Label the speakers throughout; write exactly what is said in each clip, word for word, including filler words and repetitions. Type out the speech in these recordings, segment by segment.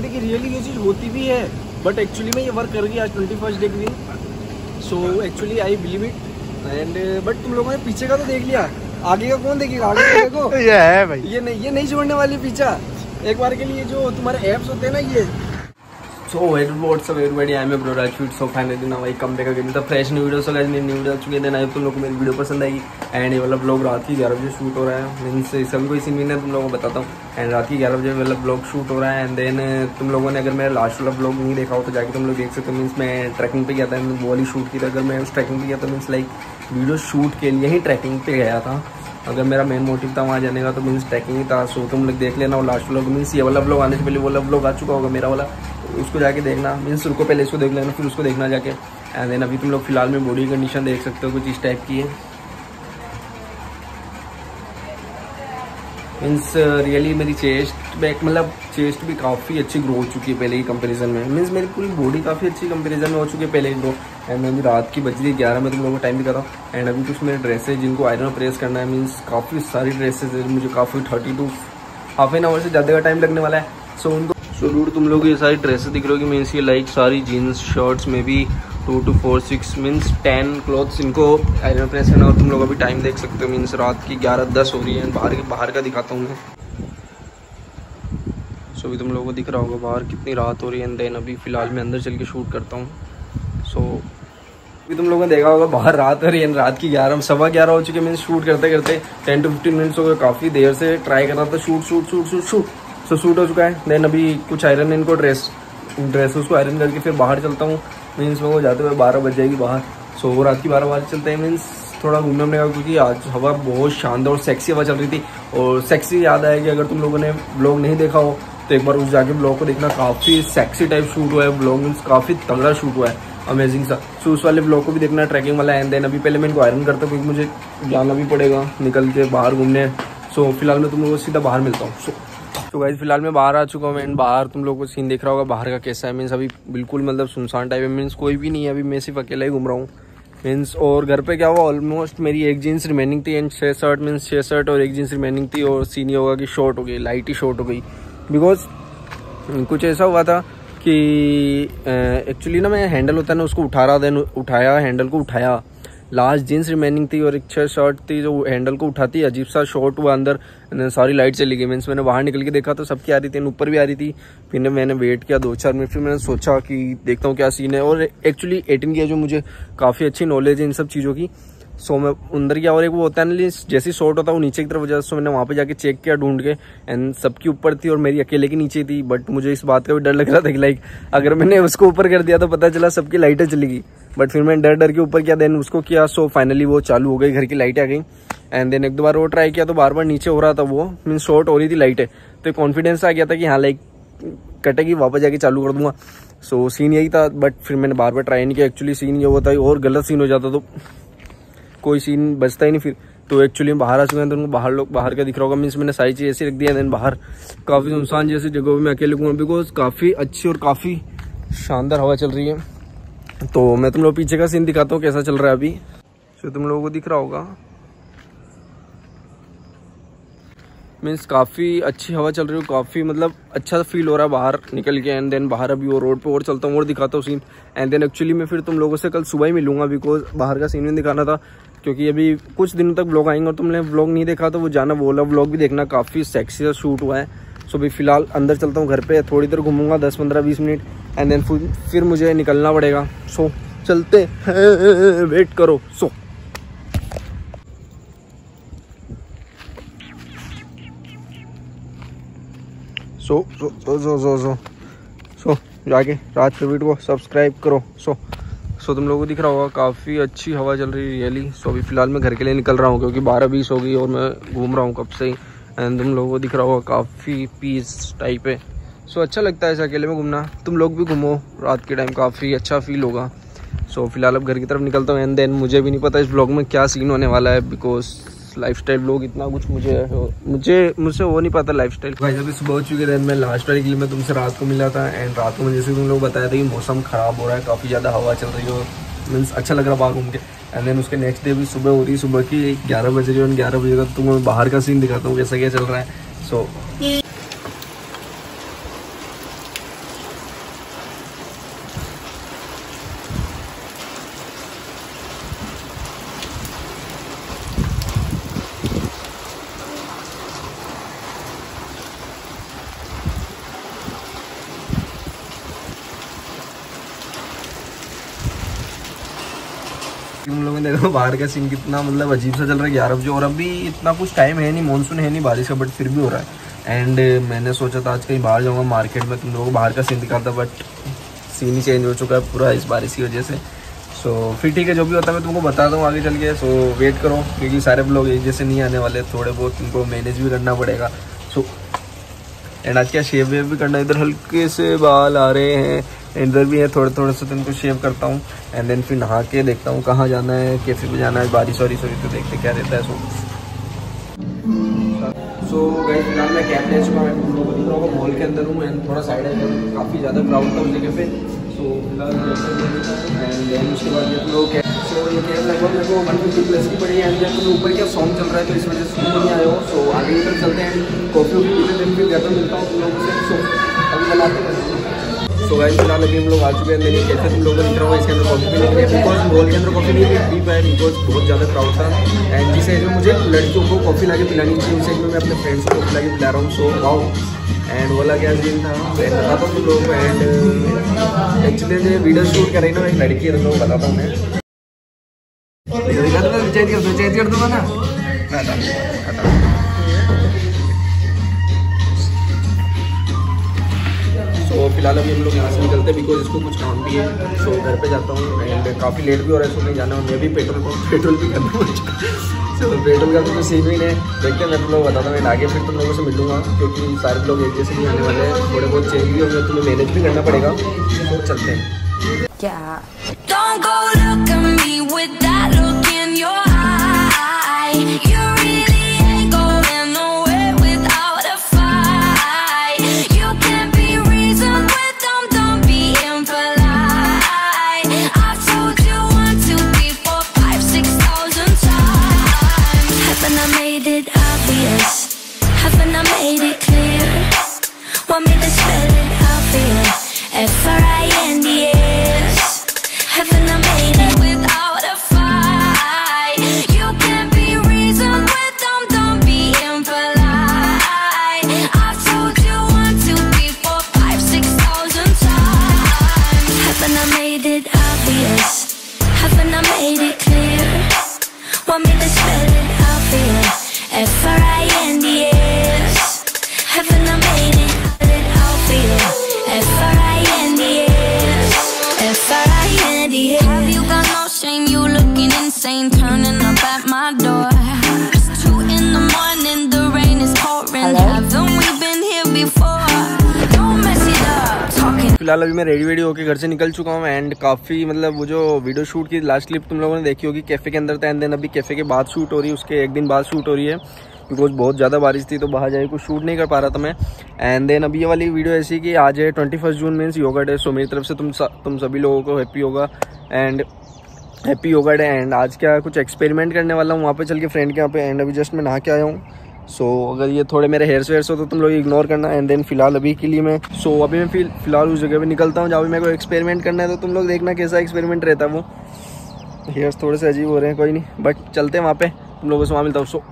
Speaker 1: थे कि रियली ये चीज़ होती भी है, बट एक्चुअली में ये वर्क कर गई आज ट्वेंटी फर्स्ट डे के दिन। So actually I believe it and but तुम लोगों ने पीछे का तो देख लिया, आगे का कौन देखेगा? आगे का देखो
Speaker 2: ये है भाई,
Speaker 1: ये नहीं, ये नहीं छोड़ने वाली पीछा एक बार के लिए। जो तुम्हारे एप्स होते हैं ना ये। So what's up everybody, I am bro Rajveer. So finally now I come back again the fresh new video. So guys मेरी न्यू वीडियो आ चुकी है, देन आई तुम लोगों को मेरी वीडियो पसंद आएगी। एंड ये वाला ब्लॉग रात की ग्यारह बजे शूट हो रहा है, मीन्स इसका भी कोई सीन नहीं है, तुम लोगों को बताता हूँ। एंड रात की ग्यारह बजे वाला ब्लॉग शूट हो रहा है। एंड देन तुम लोगों ने अगर मेरा लास्ट वाला ब्लॉग नहीं देखा हो तो जाके तुम लोग देख सकते हो। मीन्स मैं ट्रैकिंग पे गया था, वो वाली शूट की थी। अगर मैं उस ट्रैकिंग पे गया था मीन्स लाइक वीडियो शूट के लिए ही ट्रैकिंग पे गया था। अगर मेरा मेन मोटिव था वहाँ जाने का तो मीन्स ट्रैकिंग ही था। सो तुम लोग देख लेना। और लास्ट व्लॉग मीन्स ये वाला व्लॉग आने से पहले वो वाला व्लॉग आ चुका होगा मेरा वाला, उसको जाके देखना। मीन्स रुको पहले इसको देख लेना, फिर उसको देखना जाके। एंड देन अभी तुम लोग फिलहाल में बॉडी कंडीशन देख सकते हो, कुछ इस टाइप की है। मीन्स रियली मेरी चेस्ट बैक मतलब चेस्ट भी काफ़ी अच्छी ग्रो हो चुकी है पहले की कंपैरिजन में। मीन्स मेरी पूरी बॉडी काफ़ी अच्छी कंपैरिजन में हो चुकी है पहले की ग्रो। एंड अभी रात की बज रही ग्यारह में तुम लोगों को टाइम दिखा था। एंड अभी कुछ मेरे ड्रेसेज जिनको आयरन प्रेस करना है, मीन्स काफ़ी सारी ड्रेसेज है, मुझे काफ़ी thirty to half an hour से ज़्यादा का टाइम लगने वाला है। सो उनको सो डूड तुम लोग ये सारी ड्रेसेस दिख रही होगी। मीन्स ये लाइक सारी जीन्स शर्ट्स में भी two two four six means ten clothes इनको आयरन प्रेस करना। और तुम लोग अभी टाइम देख सकते हो, मीन्स रात की ग्यारह दस हो रही है। बाहर के बाहर का दिखाता हूँ मैं। सो अभी तुम लोगों को दिख रहा होगा बाहर कितनी रात हो रही है। एंड देन अभी फिलहाल मैं अंदर चल के शूट करता हूँ। सो अभी तुम लोगों ने देखा होगा बाहर रात हो रही है, रात की ग्यारह सवा ग्यारह हो चुके। मीन्स शूट करते करते टेन टू फिफ्टीन मिनट्स हो गए। काफ़ी देर से ट्राई कर रहा था shoot shoot shoot shoot shoot so shoot हो चुका है। देन अभी कुछ आयरन इनको ड्रेस ड्रेस उसको आयरन करके फिर बाहर चलता हूँ। मीन्स वो जाते हुए बारह बज जाएगी बाहर। सो रात की बारह बजे चलते हैं। मीन्स थोड़ा घूमने उमने का, क्योंकि आज हवा बहुत शानदार और सेक्सी हवा चल रही थी। और सेक्सी याद आएगी, अगर तुम लोगों ने ब्लॉग नहीं देखा हो तो एक बार उस जाके ब्लॉग को देखना। काफ़ी सेक्सी टाइप शूट हुआ है ब्लॉग, मीन्स काफ़ी तगड़ा शूट हुआ है, अमेजिंग सा। सो उस वाले ब्लॉग को भी देखना, ट्रैकिंग वाला। एंड देन अभी पहले मैं इनको आयरन करता हूँ क्योंकि मुझे जाना भी पड़ेगा निकल के बाहर घूमने। सो फिलहाल मैं तुम लोगों को सीधा बाहर मिलता हूँ। सो तो गाइस फिलहाल मैं बाहर आ चुका हूँ। एंड बाहर तुम लोगों को सीन देख रहा होगा बाहर का कैसा है। मीन्स अभी बिल्कुल मतलब सुनसान टाइप है, मीन्स कोई भी नहीं है अभी, मैं सिर्फ अकेला ही घूम रहा हूँ। मीन्स और घर पे क्या हुआ, ऑलमोस्ट मेरी एक जीन्स रिमेनिंग थी एंड छः शर्ट मीन्स छः शर्ट और एक जीन्स रिमेनिंग थी। और सीन ये होगा कि शॉर्ट हो गई, लाइट ही शॉर्ट हो गई। बिकॉज कुछ ऐसा हुआ था कि एक्चुअली ना मैं हैंडल होता है ना उसको उठा रहा, देन उठाया हैंडल को उठाया, लास्ट जीन्स रिमेनिंग थी और एक छः शर्ट थी जो हैंडल को उठाती, अजीब सा शॉर्ट हुआ अंदर। सारी लाइट चली गई। मीन्स मैंने बाहर निकल के देखा तो सबकी आ रही थी, ऊपर भी आ रही थी। फिर मैंने वेट किया दो चार मिनट, फिर मैंने सोचा कि देखता हूँ क्या सीन है। और एक्चुअली एटीन की है जो मुझे काफ़ी अच्छी नॉलेज है इन सब चीज़ों की। सो मैं अंदर गया और एक वो होता है ना जैसे शॉर्ट होता है वो नीचे की तरफ वजह। सो मैंने वहाँ पे जाके चेक किया ढूंढ के, एंड सबकी ऊपर थी और मेरी अकेले की नीचे थी। बट मुझे इस बात का भी डर लग रहा था कि लाइक अगर मैंने उसको ऊपर कर दिया तो पता चला सबकी लाइटें चली गई। बट फिर मैंने डर डर के ऊपर किया, देन उसको किया। सो फाइनली वो चालू हो गई, घर की लाइटें आ गई। एंड देन एक दो बार वो ट्राई किया तो बार बार नीचे हो रहा था, वो मीन शॉर्ट हो रही थी लाइटें। तो कॉन्फिडेंस आ गया था कि हाँ लाइक कटेगी वापस जाके चालू कर दूंगा। सो सीन यही था। बट फिर मैंने बार बार ट्राई नहीं किया। एक्चुअली सीन ये होता है और गलत सीन हो जाता तो कोई सीन बचता ही नहीं फिर। तो एक्चुअली बाहर आ चुके हैं तो उनको बाहर लोग बाहर का दिख रहा होगा। मीन्स मैंने सारी चीज़ ऐसी रख दी है। देन बाहर काफ़ी सुनसान जैसी जगहों में अकेले घूमा, बिकॉज काफ़ी अच्छी और काफ़ी शानदार हवा चल रही है। तो मैं तुम लोग पीछे का सीन दिखाता हूँ कैसा चल रहा है अभी। तो तुम लोगों को दिख रहा होगा मीन्स काफ़ी अच्छी हवा चल रही है, काफ़ी मतलब अच्छा फील हो रहा है बाहर निकल के। एंड देन बाहर अभी वो रोड पे और चलता हूँ और दिखाता हूँ सीन। एंड देन एक्चुअली मैं फिर तुम लोगों से कल सुबह ही मिलूंगा, बिकॉज बाहर का सीन भी दिखाना था। क्योंकि अभी कुछ दिनों तक ब्लॉग आएंगे और तुमने ब्लॉग नहीं देखा तो वो जाना वो वाला ब्लॉग भी देखना, काफ़ी सेक्सी सा शूट हुआ है। सो अभी फिलहाल अंदर चलता हूँ घर पे, थोड़ी देर घूमूंगा दस पंद्रह बीस मिनट। एंड देन फिर मुझे निकलना पड़ेगा। सो चलते हैं, वेट करो। सो सो सो सो सो सो सो सो जाके राज प्रवीण को सब्सक्राइब करो। सो सो तुम लोगों को दिख रहा होगा काफ़ी अच्छी हवा चल रही है रियली। सो अभी फिलहाल मैं घर के लिए निकल रहा हूँ क्योंकि बारह बीस हो गई और मैं घूम रहा हूँ कब से ही। एंड तुम लोगों को दिख रहा होगा काफ़ी पीस टाइप है। सो अच्छा लगता है ऐसे अकेले में घूमना। तुम लोग भी घूमो रात के टाइम, काफ़ी अच्छा फील होगा। सो फिलहाल अब घर की तरफ निकलता हूँ। एंड देन मुझे भी नहीं पता इस ब्लॉग में क्या सीन होने वाला है, बिकॉज लाइफस्टाइल ब्लॉग इतना कुछ मुझे मुझे मुझसे वो नहीं पता लाइफस्टाइल। भाई अभी सुबह हो चुकी है। मैं लास्ट वाली के लिए मैं तुमसे रात को मिला था। एंड रात को मुझे जैसे तुम लोग बताया था कि मौसम ख़राब हो रहा है, काफ़ी ज़्यादा हवा चल रही है, मीन्स अच्छा लग रहा बाहर घूम के। एंड देन उसके नेक्स्ट डे भी सुबह हो रही है, सुबह की ग्यारह बज रही है। और ग्यारह बजे का तो मैं बाहर का सीन दिखाता हूँ कैसा क्या चल रहा है। सो तुम लोगों ने देखो बाहर का सीन कितना मतलब अजीब सा चल रहा है ग्यारह बजे, और अभी इतना कुछ टाइम है नहीं, मानसून है नहीं बारिश का, बट फिर भी हो रहा है। एंड मैंने सोचा था आज कहीं बाहर जाऊँगा मार्केट में, तुम लोगों को बाहर का सीन दिखाता, बट सीन ही चेंज हो चुका है पूरा इस बारिश की वजह से। सो फिर ठीक है, जो भी होता है मैं तुमको बताता हूँ आगे चल के। सो वेट करो, क्योंकि सारे लोग एक जैसे नहीं आने वाले, थोड़े बहुत तुमको मैनेज भी करना पड़ेगा। सो एंड आज क्या शेव वेव भी करना है, इधर हल्के से बाल आ रहे हैं, इधर भी है थोड़े थोड़े से, तो इनको शेव करता हूँ। एंड देन फिर नहा के देखता हूँ कहाँ जाना है, कैफे पे जाना है, बारिश वारिश हुई तो देखते क्या रहता है। सो सो गाइस फिलहाल मैं कैब ले चुका हूँ, तुम लोगों को दिख रहा होगा मॉल के अंदर हूँ, एंड थोड़ा साइड है, काफ़ी ज़्यादा क्राउड था उस जगह पे। सो फिलहाल एंड देन उसके बाद ये लोग कैब, सो ये कैब लगभग मेरे को वन फिफ्टी प्लस की पड़ी है। एंड देन ऊपर क्या सॉन्ग चल रहा है तो इस वजह से नहीं आए हो। सो आगे इधर चलते हैं, कॉफ़ी वॉफी पीते, दिन फिर घर पर मिलता हूँ तुम लोगों से। सो अभी बनाते हैं। सो गाइस फिलहाल अभी हम लोग आ चुके हैं, लेकिन कैसे तुम लोगों को दिख रहा होगा इसके अंदर कॉफ़ी पीने के लिए, बिकॉज मॉल के अंदर कॉफ़ी नहीं पी पाया बिकॉज बहुत ज़्यादा क्राउड था। एंड जिस एज में मुझे लड़कियों को कॉफ़ी ला के पिलानी चाहिए, उस एज में मैं अपने फ्रेंड्स को कॉफ़ी ला के पिला रहा हूँ। सो वाओ, एंड बोला क्या सीन था मैं बताता हूँ तुम लोगों को। एंड एक्चुअली जो वीडियो शूट कर रही ना एक लड़की है, तुम लोगों को बताता हूँ मैं, दिखा दूँगा, चेंज कर दूँ चेंज कर दूँगा ना। तो फिलहाल अभी हम लोग यहाँ से निकलते हैं बिकॉज इसको कुछ काम भी है। सो घर पे जाता हूँ, एंड काफ़ी लेट भी हो रहा है, सो नहीं जाना, मैं भी पेट्रोल पंप पेट्रोल भी करना मुझे। सो पेट्रोल का तो कोई सीन ही नहीं, देखते हैं मैं तुम लोग बताता हूँ, मैं आगे फिर तुम लोगों से मिलूँगा, क्योंकि सारे लोग एक जैसे नहीं आने वाले हैं, थोड़े बहुत चेंज भी होंगे, तुम्हें मैनेज भी करना पड़ेगा। तो चलते हैं। क्या फिलहाल अभी मैं रेडी वेडी होकर घर से निकल चुका हूँ, एंड काफ़ी मतलब वो जो वीडियो शूट की लास्ट क्लिप तुम लोगों ने देखी होगी कैफ़े के अंदर था, एंड देन अभी कैफ़े के बाद शूट हो रही है, उसके एक दिन बाद शूट हो रही है, बिकॉज बहुत ज़्यादा बारिश थी तो बाहर जाके कुछ शूट नहीं कर पा रहा था मैं। एंड देन अभी ये वाली वीडियो ऐसी कि आज है twenty first June means yoga day. So मेरी तरफ से तुम तुम सभी लोगों को happy yoga and happy yoga day. And आज क्या कुछ एक्सपेरिमेंट करने वाला हूँ वहाँ पे चल के फ्रेंड के यहाँ पे, एंड अभी जस्ट मैं नहा के आया हूँ। सो so, अगर ये थोड़े मेरे हेयर्स वेयर्स हो तो तुम लोग इग्नोर करना। एंड देन फिलहाल अभी के लिए मैं सो so, अभी मैं फिलहाल उस जगह पे निकलता हूँ जहाँ भी मेरे को एक्सपेरिमेंट करना है, तो तुम लोग देखना कैसा एक्सपेरिमेंट रहता है। वो हेयर्स थोड़े से अजीब हो रहे हैं, कोई नहीं, बट चलते हैं वहाँ पे, तुम लोगों से वहाँ मिलता हूँ। सो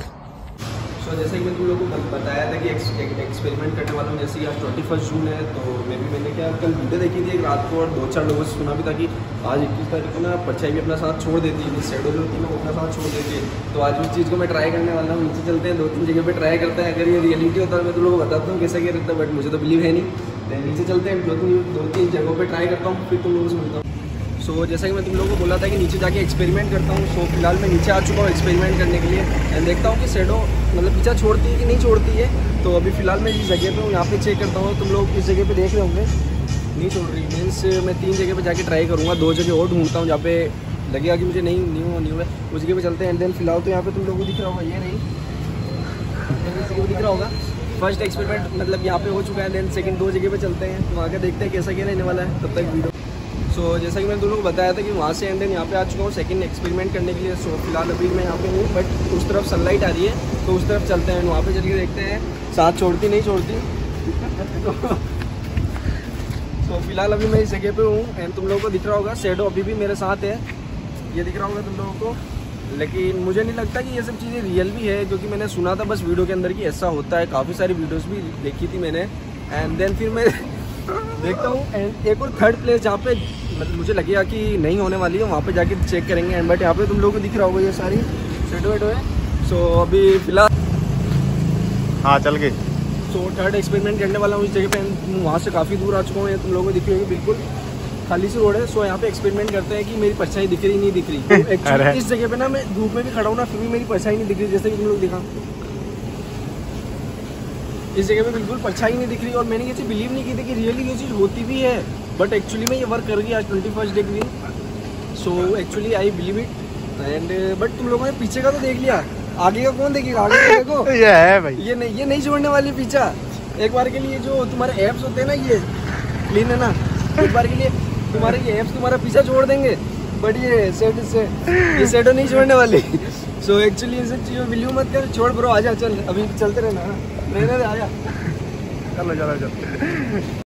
Speaker 1: सो जैसे कि मैं तुम लोगों को बताया था कि एक्सपेरिमेंट करने वाला हूँ, जैसे कि आज ट्वेंटी फर्स्ट जून है, तो मैं भी मैंने क्या कल वीडियो देखी थी एक रात को, और दो चार लोगों से सुना भी था कि आज इक्कीस तारीख को ना परछाई भी अपना साथ छोड़ देती है, शेडो जो होती है ना वो अपना साथ छोड़ देती है। तो आज उस चीज़ को मैं ट्राई करने वाला हूँ, नीचे चलते हैं, दो तीन जगह पर ट्राई करते हैं, अगर ये रियलिटी होता है मैं तुम लोगों को बताता हूँ कैसा क्या रहता है, बट मुझे तो बिलीव है नहीं। नीचे चलते हैं, दो तीन दो तीन जगहों पर ट्राई करता हूँ, फिर तुम लोगों से मिलता हूँ। सो so, जैसा कि मैं तुम लोगों को बोला था कि नीचे जाके एक्सपेरिमेंट करता हूँ। सो so, फिलहाल मैं नीचे आ चुका हूँ एक्सपेरिमेंट करने के लिए, एंड देखता हूँ कि शेडो मतलब पीछा छोड़ती है कि नहीं छोड़ती है। तो अभी फिलहाल मैं जिस जगह पे हूँ यहाँ पे चेक करता हूँ, तुम लोग किस जगह पे देख रहे होंगे, नहीं छोड़ रही मीन्स मैं तीन जगह पे जाके ट्राई करूँगा, दो जगह और ढूंढता हूँ जहाँ पे लगेगा कि मुझे नहीं न्यू न्यू है, उस जगह पे चलते हैं। एंड देन फिलहाल तो यहाँ पे तुम लोगों को दिख रहा होगा, ये नहीं दिख रहा होगा, फर्स्ट एक्सपेरिमेंट मतलब यहाँ पे हो चुका है। देन सेकंड दो जगह पे चलते हैं, तो वहाँ के देखते हैं कैसा क्या रहने वाला है, तब तक वीडियो। सो so, जैसा कि मैंने तुम लोगों को बताया था कि वहाँ से एंड देन यहाँ पे आ चुका हूँ सेकंड एक्सपेरिमेंट करने के लिए। सो so, फिलहाल अभी मैं यहाँ पे हूँ, बट उस तरफ सनलाइट आ रही है तो उस तरफ चलते हैं, वहाँ पे चल के देखते हैं साथ छोड़ती नहीं छोड़ती। तो फिलहाल अभी मैं इस जगह पे हूँ, एंड तुम लोगों को दिख रहा होगा शेडो अभी भी मेरे साथ है, ये दिख रहा होगा तुम लोगों को, लेकिन मुझे नहीं लगता कि ये सब चीज़ें रियल भी है, क्योंकि मैंने सुना था बस वीडियो के अंदर कि ऐसा होता है, काफ़ी सारी वीडियोस भी देखी थी मैंने। एंड देन फिर मैं देखता हूँ। एंड एक और थर्ड प्लेस जहाँ पे मतलब मुझे लगेगा कि नहीं होने वाली है, वहाँ पे जाके चेक करेंगे। एंड बट यहाँ पे तुम लोगों को दिख रहा होगा ये सारी सेटो वेटो है। सो अभी फिलहाल
Speaker 2: हाँ चल गई।
Speaker 1: सो थर्ड एक्सपेरिमेंट करने वाला हूँ इस जगह पे। वहाँ से काफ़ी दूर आ चुका हूँ, तुम लोगों को दिख रही होगी बिल्कुल खाली सी रोड है। सो यहाँ पे एक्सपेरिमेंट करते हैं कि मेरी परछाई दिख रही नहीं दिख रही। तो एक्चुअली इस जगह पे ना मैं धूप में भी खड़ा हूँ ना, फिर भी मेरी परछाई नहीं दिख रही। जैसे कि तुम लोग दिखा इस जगह पे बिल्कुल परछाई नहीं दिख रही। और मैंने ये चीज़ बिलीव नहीं की थी कि रियली ये चीज़ होती भी है, बट एक्चुअली में ये वर्क कर गई आज ट्वेंटी फर्स्ट डे के दिन। So actually I believe it. And but तुम लोगों ने पीछे का तो देख लिया, आगे का कौन देखेगा? आगे का देखो
Speaker 2: ये है भाई,
Speaker 1: ये नहीं ये नहीं छोड़ने वाली पीछा। एक बार के लिए जो तुम्हारे एप्स होते हैं ना, ये क्लीन है ना, एक बार के लिए तुम्हारे ये एप्स तुम्हारा पीछा छोड़ देंगे, बट ये सेट से ये सेटो नहीं छोड़ने वाली। सो एक्चुअली इन सब चीज़ों बिलीव मत कर, छोड़ ब्रो, आजा चल, अभी चलते रहना। नहीं नहीं आजा,
Speaker 2: चलो चलो चलो।